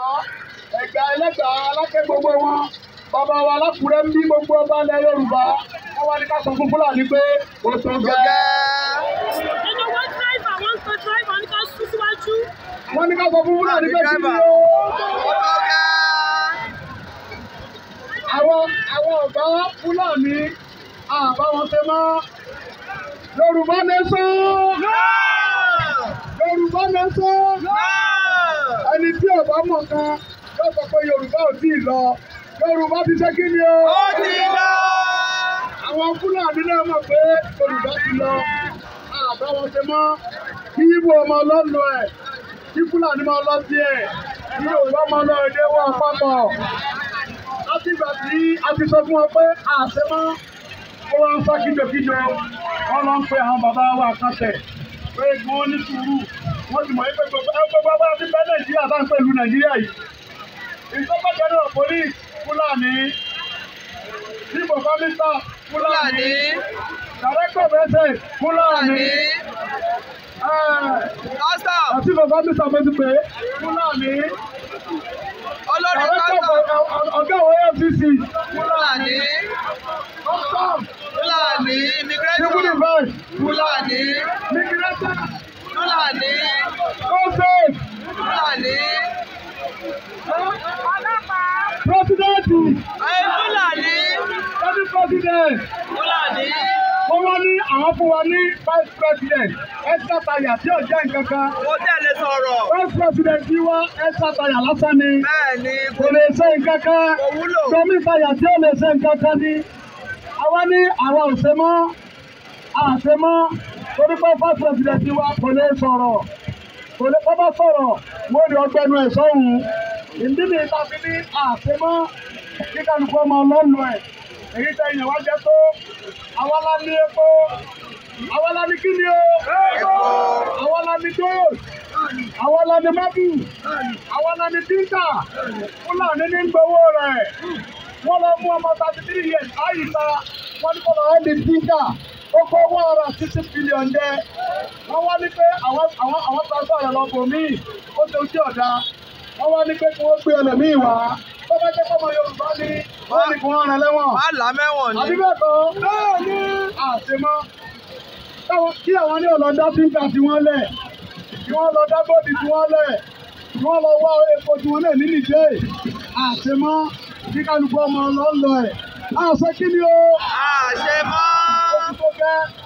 Ẹ̀gbá Ẹlẹ́gbà Aláké gbogbo wọn. Bàbá wa Alákùrẹ́ ń bí gbogbo ọba ilẹ̀ Yorùbá. Wọ́n wá ní ká sọ fún Fúlàní pé ó tó gẹ́. Wọ́n ní ká sọ fún Fúlàní pé kí ni ó. Àwọn ọ̀gá Fúlàní àbá wọn ṣe mọ́. Yorùbá nation! Yorùbá nation! Ẹni tí ọ̀bá mọ̀ kan yóò sọ pé Yorùbá ò tí ì lọ. Yorùbá ti ṣe kí ni o? Ó ti lọ! Àwọn Fúlàní náà mọ̀ pé Yorùbá ti lọ. Àbá wọn ṣe mọ́. Kí Yíbò ọmọ lọ́nà ẹ̀. Kí Fúlàní máa lọ sí ẹ̀. Kí Yorùbá máa lọ èdè wọn papọ̀. Láti ìgbà tí a ti sọ fún wọn pé àṣẹ mọ́. Ó wá ń sá kíjokíjo. Wọ́n lọ ń pe àwọn bàbá wa kàtẹ̀. Pé kí wọ́n ní sùúrù. Wọ́n ti mọ̀ pé gbogbo bá ti bẹ́ Nàìjíríà bá ń pẹ̀lú Nàìjíríà yìí. Ìjọba General Police Fúlàní. Civil Commissioner Fúlàní. Director Message Fúlàní. Civil Commissioner mo ti pè é Fúlàní. Olórí Custom. Ọ̀gá AFCC Fúlàní. Custom. Fúlàní. Immigration. Civil Defence Fúlàní. Immigration. Fúlàní. Consent. Fúlàní. President. Fúlàní. President. Fúlàní. Wọ́n wá ní àwọn fún wa ní Vice President Esther Taya tí ò jẹ́ nǹkan kan. Mo tẹ̀lé sọ̀rọ̀. Vice President tí wá Esther Taya lásán ni. Bẹ́ẹ̀ni. Kò lè ṣe nǹkan kan. Kò wúlò. Tomi Taya tí ò lè ṣe nǹkan kan ni. Àwa ní àwa ò ṣe mọ́. Àṣe mọ́. Torí pé Vice President tí wá kò lè sọ̀rọ̀. Kò lè kọ́ bá sọ̀rọ̀. Wọ́n ní ọgbẹ́nu ẹ̀ sọ́hùn. Ìdí ni ìta fi ní àṣe mọ́. Kí kálukú ọmọ lọ́nu ẹ̀. Èyí tẹ ìyẹn wá jẹ tó. Àwa la ní epo. Àwa la ní kíni o. Àwa la ní gold. Àwa la ní mábù. Àwa la ní díńtà. Fúlàní ní gbowó rẹ̀. Wọ́n lọ mú ọmọ 33 years Àyíṣà. Wọ́n ní kó lọ ẹ́ ní díńtà. Ó kó $160 billion jẹ. Wọ́n wá ní pé àwọn transfer rẹ̀ lọ bò míì. Ó ṣe ojú ọ̀dà. Wọ́n wá ní pé kí wọ́n gbé ẹlòmíì wá. Bọ́lá jẹ́ kọ́mọ Yorùbá ní wọ́n ní kí wọ́n rán lẹ́wọ̀n. Má là mẹ́wọ̀n ni. Àbí bẹ́ẹ̀ kọ́? Bẹ́ẹ̀ ni. Àṣemọ́. Kí àwọn ní ọ̀lọ́dá fíńkà tí wọ́n lẹ̀. Kí wọ́n lọ dá bọ́ọ̀dì tí wọ́n lẹ̀. Kí wọ́n lọ wá epo tí wọ́n lẹ̀ ní Nìjẹ́. Àṣemọ́. Kí kálukú ọmọ lọ ẹ̀. Àṣẹ kí ni o? Àṣemọ́. Ó ti tó gẹ́.